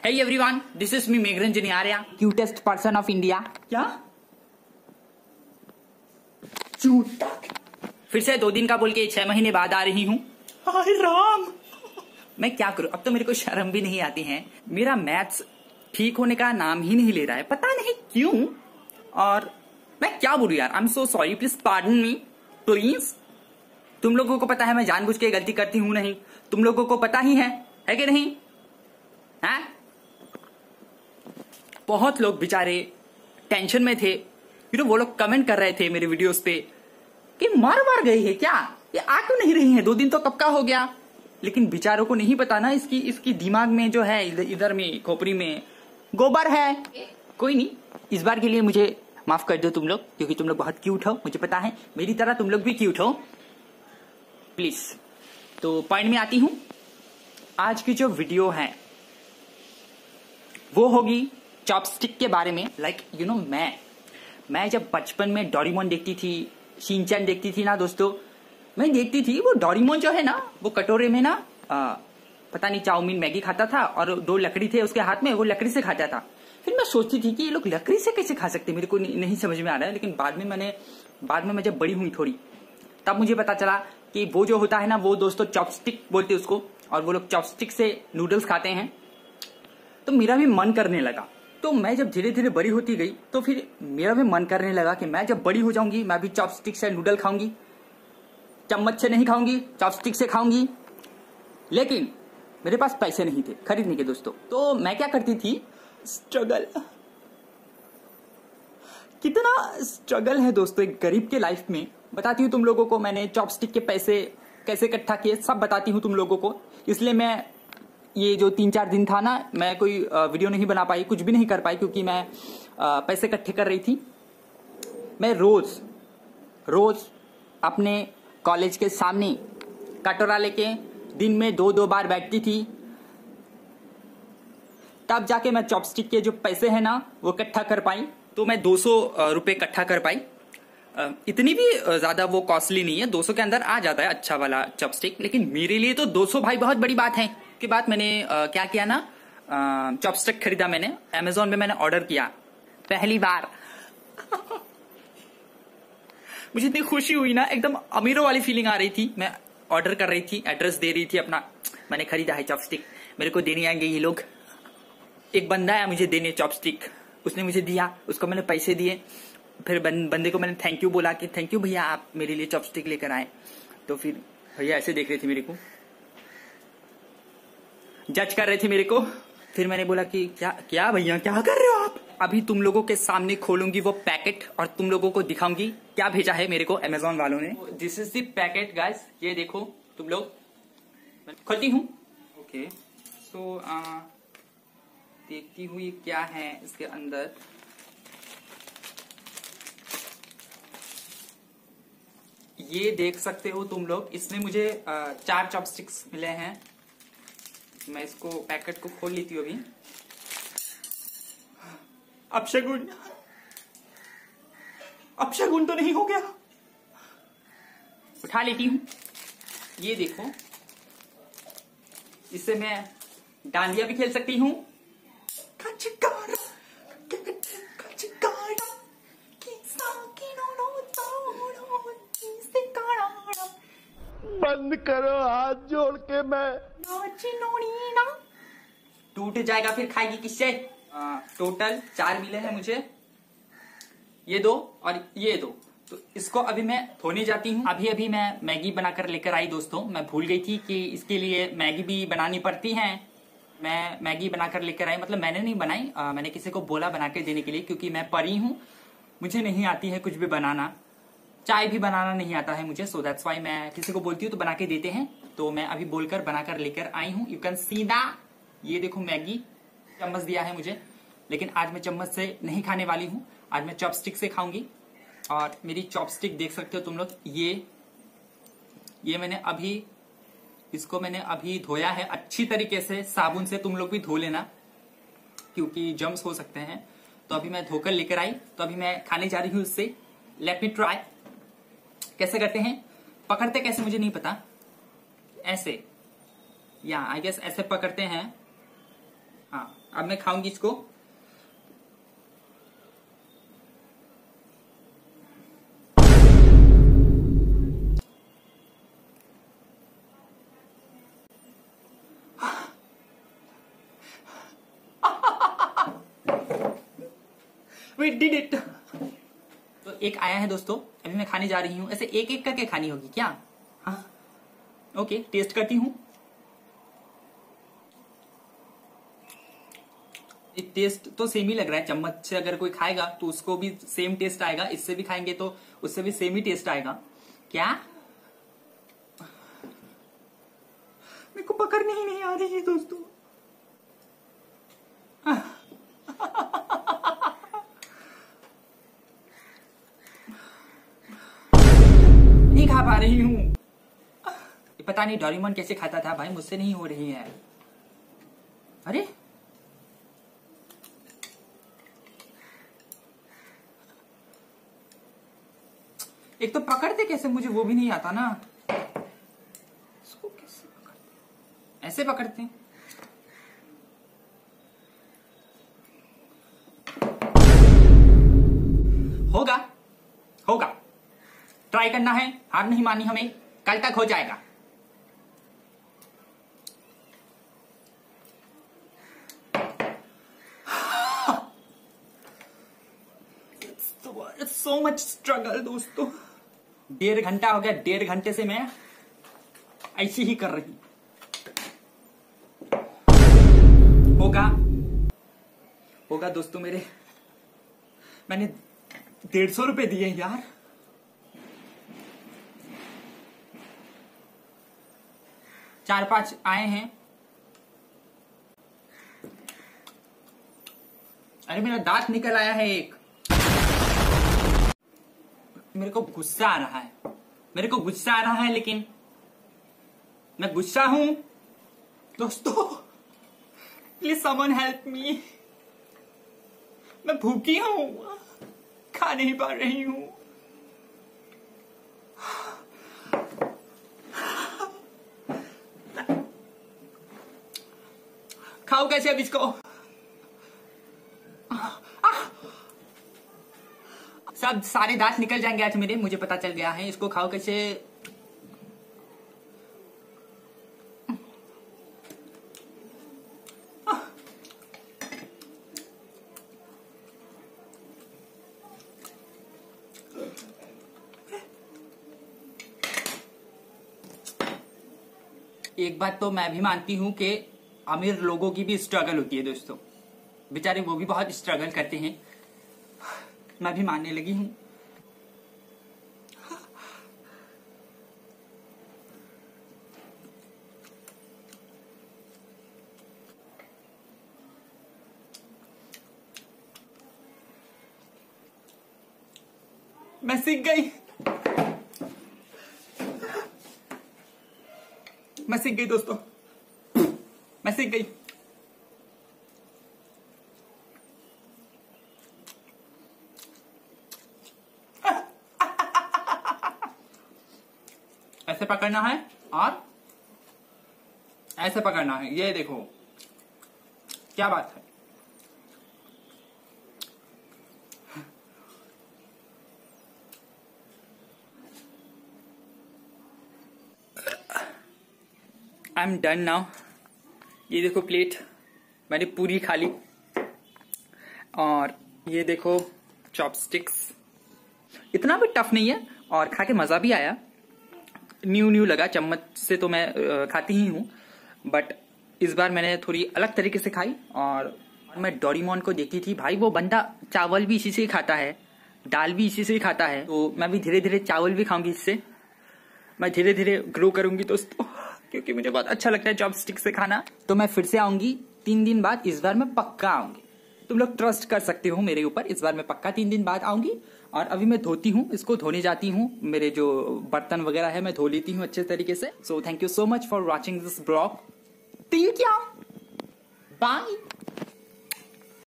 Hey everyone, this is me Megharanjani Arya, cutest person of India. क्या? झूठा। फिर से 2 दिन का बोल के 6 महीने बाद आ रही हूँ। हाय राम, मैं क्या करूँ, अब तो मेरे को शर्म भी नहीं आती है। मेरा मैथ्स ठीक होने का नाम ही नहीं ले रहा है, पता नहीं क्यों। और मैं क्या बोलूँ यार, I am so sorry, please pardon me please. तुम लोगों को पता है मैं जानबूझ के गलती करती हूँ नहीं, तुम लोगों को पता ही है कि नहीं? है? बहुत लोग बेचारे टेंशन में थे, वो लोग कमेंट कर रहे थे मेरे वीडियोस पे कि मार गई है क्या, ये आ क्यों नहीं रही है, 2 दिन तो कब का हो गया। लेकिन बेचारों को नहीं पता ना, इसकी दिमाग में जो है इधर में खोपड़ी में गोबर है। कोई नहीं, इस बार के लिए मुझे माफ कर दो तुम लोग, क्योंकि तुम लोग बहुत क्यूट हो, मुझे पता है, मेरी तरह तुम लोग भी क्यूट हो। प्लीज, तो पॉइंट में आती हूं। आज की जो वीडियो है वो होगी चॉपस्टिक के बारे में। लाइक यू नो, मैं जब बचपन में डोरेमोन देखती थी, शिनचैन देखती थी ना दोस्तों, मैं देखती थी वो डोरेमोन जो है ना, वो कटोरे में ना पता नहीं चाउमीन मैगी खाता था और 2 लकड़ी थे उसके हाथ में, वो लकड़ी से खाता था। फिर मैं सोचती थी कि ये लोग लकड़ी से कैसे खा सकते, मेरे को नहीं समझ में आ रहा है। लेकिन बाद में मैं जब बड़ी हुई थोड़ी, तब मुझे पता चला कि वो जो होता है ना, वो दोस्तों चॉपस्टिक बोलते उसको, और वो लोग चॉपस्टिक से नूडल्स खाते हैं। तो मेरा भी मन करने लगा। तो मैं जब धीरे धीरे बड़ी होती गई तो फिर मेरा भी मन करने लगा कि मैं जब बड़ी हो जाऊंगी मैं भी चॉपस्टिक से नूडल खाऊंगी, चम्मच से नहीं खाऊंगी, चॉपस्टिक से खाऊंगी। लेकिन मेरे पास पैसे नहीं थे खरीदने के दोस्तों। तो मैं क्या करती थी, स्ट्रगल, कितना स्ट्रगल है दोस्तों एक गरीब के लाइफ में, बताती हूँ तुम लोगों को। मैंने चॉपस्टिक के पैसे कैसे इकट्ठा किए सब बताती हूँ तुम लोगों को। इसलिए मैं ये जो 3-4 दिन था ना, मैं कोई वीडियो नहीं बना पाई, कुछ भी नहीं कर पाई, क्योंकि मैं पैसे इकट्ठे कर रही थी। मैं रोज अपने कॉलेज के सामने कटोरा लेके दिन में 2-2 बार बैठती थी, तब जाके मैं चॉपस्टिक के जो पैसे है ना वो इकट्ठा कर पाई। तो मैं 200 रुपए इकट्ठा कर पाई। इतनी भी ज्यादा वो कॉस्टली नहीं है, 200 के अंदर आ जाता है अच्छा वाला चॉपस्टिक। लेकिन मेरे लिए तो 200 भाई बहुत बड़ी बात है। के बाद मैंने क्या किया ना, चॉपस्टिक खरीदा मैंने अमेज़न में, मैंने ऑर्डर किया पहली बार। मुझे इतनी खुशी हुई ना, एकदम अमीरों वाली फीलिंग आ रही थी। मैं ऑर्डर कर रही थी, एड्रेस दे रही थी अपना, मैंने खरीदा है चॉपस्टिक, मेरे को देने आएंगे ये लोग। एक बंदा आया मुझे देने चॉपस्टिक, उसने मुझे दिया, उसको मैंने पैसे दिए। फिर बंदे को मैंने थैंक यू बोला कि थैंक यू भैया, आप मेरे लिए चॉपस्टिक लेकर आए। तो फिर भैया ऐसे देख रहे थे मेरे को, जज कर रहे थे मेरे को। फिर मैंने बोला कि क्या भैया क्या कर रहे हो आप। अभी तुम लोगों के सामने खोलूंगी वो पैकेट और तुम लोगों को दिखाऊंगी क्या भेजा है मेरे को अमेज़न वालों ने। This is the packet guys, ये देखो तुम लोग, खोलती हूँ। ओके, सो देखती हुई क्या है इसके अंदर। ये देख सकते हो तुम लोग, इसमें मुझे 4 चॉपस्टिक्स मिले हैं। मैं इसको पैकेट को खोल लेती हूँ अभी। अपशगुन तो नहीं हो गया, उठा लेती हूँ। ये देखो, इससे मैं डांडिया भी खेल सकती हूँ। बंद करो हाथ जोड़ के, मैं टूट जाएगा फिर खाएगी किससे। टोटल 4 मिले हैं मुझे, ये 2 और ये 2। तो इसको अभी मैं धोने जाती हूँ। अभी मैं मैगी बनाकर लेकर आई दोस्तों। मैं भूल गई थी कि इसके लिए मैगी भी बनानी पड़ती है। मैं मैगी बनाकर लेकर आई, मतलब मैंने नहीं बनाई, मैंने किसी को बोला बना के देने के लिए, क्योंकि मैं परी हूँ, मुझे नहीं आती है कुछ भी बनाना, चाय भी बनाना नहीं आता है मुझे। सो दैट्स वाई मैं किसी को बोलती हूँ तो बना के देते हैं। तो मैं अभी बोलकर बनाकर लेकर आई हूँ। यू कैन सी दैट, ये देखो मैगी, चम्मच दिया है मुझे, लेकिन आज मैं चम्मच से नहीं खाने वाली हूँ, आज मैं चॉपस्टिक से खाऊंगी। और मेरी चॉपस्टिक देख सकते हो तुम लोग, ये मैंने अभी धोया है अच्छी तरीके से, साबुन से। तुम लोग भी धो लेना क्योंकि जम्स हो सकते हैं। तो अभी मैं धोकर लेकर आई, तो अभी मैं खाने जा रही हूँ इससे। Let me try. कैसे करते हैं, पकड़ते कैसे मुझे नहीं पता, ऐसे, या आई गेस ऐसे पकड़ते हैं। हाँ, अब मैं खाऊंगी इसको। We did it। तो एक आया है दोस्तों, अभी मैं खाने जा रही हूं। ऐसे एक एक करके खानी होगी क्या? हाँ ओके, टेस्ट करती हूं। टेस्ट तो सेम ही लग रहा है। चम्मच से अगर कोई खाएगा तो उसको भी सेम टेस्ट आएगा, इससे भी खाएंगे तो उससे भी सेम ही टेस्ट आएगा क्या? मेरे को पकड़ने ही नहीं आ रही है दोस्तों। नहीं खा पा रही हूं। पता नहीं डोरेमोन कैसे खाता था भाई, मुझसे नहीं हो रही है। अरे एक तो पकड़ते कैसे, मुझे वो भी नहीं आता ना। इसको कैसे पकड़ते? ऐसे पकड़ते हैं। होगा होगा, ट्राई करना है, हार नहीं मानी हमें, कल तक हो जाएगा। सो मच स्ट्रगल दोस्तों। 1.5 घंटा हो गया, 1.5 घंटे से मैं ऐसी ही कर रही। होगा होगा दोस्तों मेरे। मैंने 150 रुपए दिए यार। चार 5 आए हैं। अरे मेरा दांत निकल आया है एक। मेरे को गुस्सा आ रहा है, मेरे को गुस्सा आ रहा है, लेकिन मैं गुस्सा हूं दोस्तों। Please someone help me. मैं भूखी हूं, खा नहीं पा रही हूं। खाओ कैसे अब इसको? सब सारे दांत निकल जाएंगे आज मेरे, मुझे पता चल गया है। इसको खाओ कैसे? एक बात तो मैं भी मानती हूं कि अमीर लोगों की भी स्ट्रगल होती है दोस्तों, बेचारे वो भी बहुत स्ट्रगल करते हैं। मैं भी मानने लगी हूं। मैं सीख गई, मैं सीख गई दोस्तों, मैं सीख गई। ऐसे पकड़ना है और ऐसे पकड़ना है। ये देखो क्या बात है। I am done now. ये देखो प्लेट मैंने पूरी खा ली। और ये देखो चॉपस्टिक्स, इतना भी टफ नहीं है और खा के मजा भी आया। न्यू लगा, चम्मच से तो मैं खाती ही हूँ, बट इस बार मैंने थोड़ी अलग तरीके से खाई। और मैं डोरेमोन को देखती थी भाई, वो बंदा चावल भी इसी से ही खाता है, दाल भी इसी से ही खाता है। तो मैं भी धीरे धीरे चावल भी खाऊंगी इससे। मैं धीरे धीरे ग्रो करूंगी दोस्तों, क्योंकि मुझे बहुत अच्छा लगता है चॉपस्टिक से खाना। तो मैं फिर से आऊंगी 3 दिन बाद, इस बार मैं पक्का आऊंगी। तुम लोग ट्रस्ट कर सकते हो मेरे ऊपर, इस बार मैं पक्का 3 दिन बाद आऊंगी। और अभी मैं धोती हूँ, इसको धोने जाती हूँ। मेरे जो बर्तन वगैरह है मैं धो लेती हूँ अच्छे तरीके से। So thank you so much for watching this blog. Till क्या, बाय।